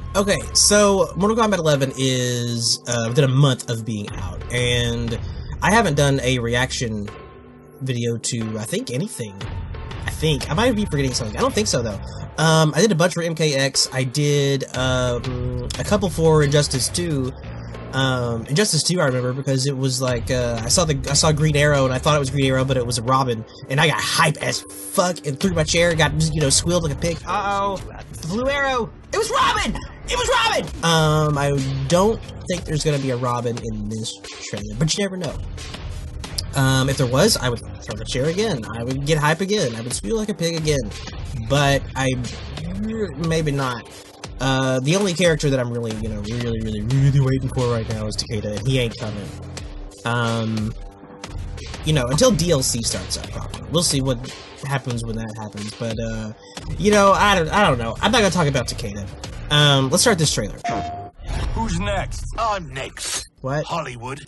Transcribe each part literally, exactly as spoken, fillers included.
Okay, so Mortal Kombat eleven is uh, within a month of being out, and I haven't done a reaction video to, I think, anything. I think. I might be forgetting something. I don't think so, though. Um, I did a bunch for M K X. I did um, a couple for Injustice two. Um, Injustice two, I remember, because it was like, uh, I saw the I saw Green Arrow, and I thought it was Green Arrow, but it was a Robin, and I got hype as fuck, and threw my chair, got, you know, squealed like a pig. Uh-oh! Blue Arrow! It was Robin! It was Robin! Um, I don't think there's gonna be a Robin in this trailer, but you never know. Um, if there was, I would throw the chair again. I would get hype again. I would squeal like a pig again. But I... maybe not. Uh, the only character that I'm really, you know, really, really, really waiting for right now is Takeda, and he ain't coming. Um, you know, until D L C starts up properly. We'll see what happens when that happens, but, uh, you know, I don't, I don't know. I'm not gonna talk about Takeda. Um, let's start this trailer. Who's next? I'm next. What? Hollywood.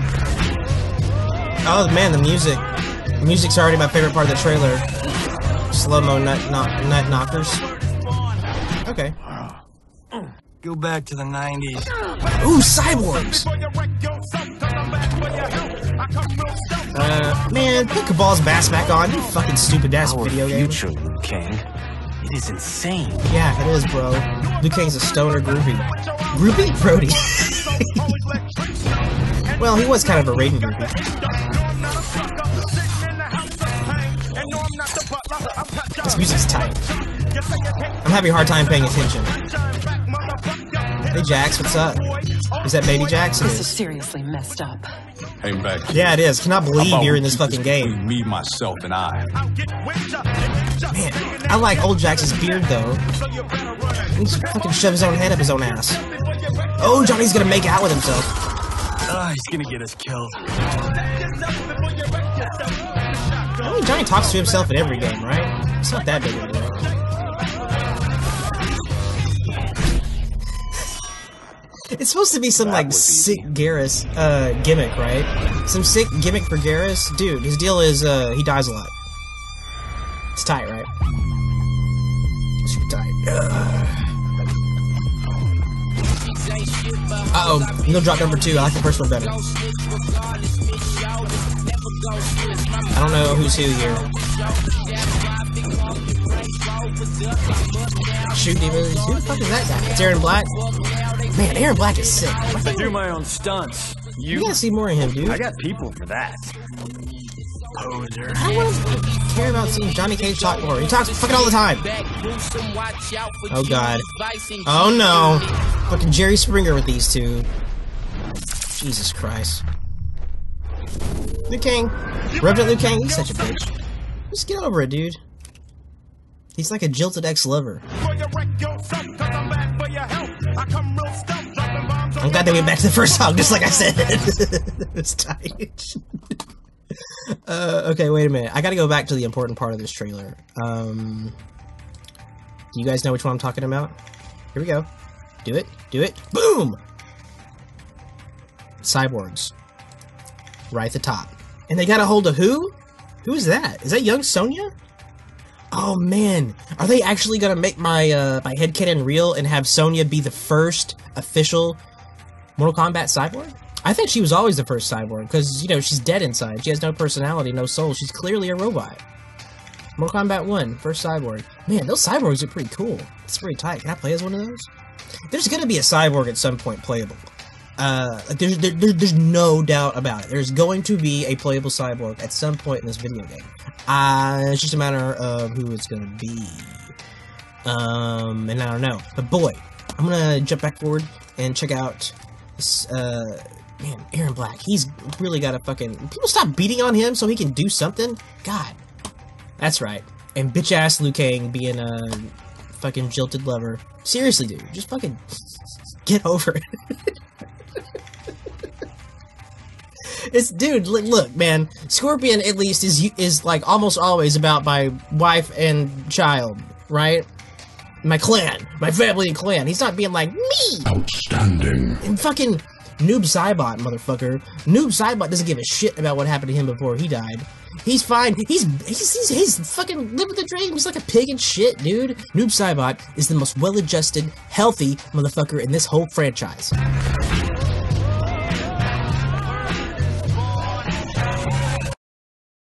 Oh, man, the music. The music's already my favorite part of the trailer. Slow-mo nut, knock, nut knockers. Okay. Go back to the nineties. Ooh, cyborgs! Uh, man, put Cabal's mask back on, you fucking stupid-ass video game. Future, Liu Kang. It is insane. Yeah, it is, bro. Liu Kang's a stoner groupie. Groupie? Brody. Well, he was kind of a Raiden groupie. This music's tight. I'm having a hard time paying attention. Hey, Jax, what's up? Is that Baby Jax? This is seriously messed up. Hey, back. Yeah, it is. Cannot believe you're in this fucking game. Me, myself, and I. Man, I like old Jax's beard, though. He just fucking shove his own head up his own ass. Oh, Johnny's gonna make out with himself. Ah, he's gonna get us killed. I mean, Johnny talks to himself in every game, right? It's not that big of a deal. It's supposed to be some, like, sick Garrus, uh, gimmick, right? Some sick gimmick for Garrus? Dude, his deal is, uh, he dies a lot. It's tight, right? Super tight. Uh-oh, no drop number two. I like the first one better. I don't know who's who here. Shoot demons. Who the fuck is that guy? It's Aaron Black? Man, Aaron Black is sick. I do my own stunts. You, you gotta see more of him, dude. I got people for that. Poser. I don't want to care about seeing Johnny Cage talk more. He talks fucking all the time. Oh god. Oh no. Fucking Jerry Springer with these two. Jesus Christ. Liu Kang. Reverend Liu Kang, he's such a bitch. Just get over it, dude. He's like a jilted ex-lover. I'm glad they went back to the first song, just like I said. It's tight. uh, okay, wait a minute. I gotta go back to the important part of this trailer. Um, do you guys know which one I'm talking about? Here we go. Do it. Do it. Boom! Cyborgs. Right at the top. And they got a hold of who? Who's that? Is that young Sonya? Oh man, are they actually gonna make my uh, my headcanon real and have Sonya be the first official Mortal Kombat cyborg? I think she was always the first cyborg, because, you know, she's dead inside. She has no personality, no soul. She's clearly a robot. Mortal Kombat one, first cyborg. Man, those cyborgs are pretty cool. It's pretty tight. Can I play as one of those? There's gonna be a cyborg at some point playable. Uh, like there's, there, there's no doubt about it. There's going to be a playable cyborg at some point in this video game. Uh, it's just a matter of who it's gonna be. Um, and I don't know. But boy, I'm gonna jump back forward and check out this, uh, man, Aaron Black. He's really got a fucking... People stop beating on him so he can do something? God. That's right. And bitch-ass Liu Kang being a fucking jilted lover. Seriously, dude. Just fucking get over it. It's, dude, look, man. Scorpion, at least, is is like almost always about my wife and child, right? My clan, my family and clan. He's not being like, me! Outstanding. And fucking Noob Saibot, motherfucker. Noob Saibot doesn't give a shit about what happened to him before he died. He's fine. He's he's he's, he's fucking living the dream. He's like a pig and shit, dude. Noob Saibot is the most well-adjusted, healthy motherfucker in this whole franchise.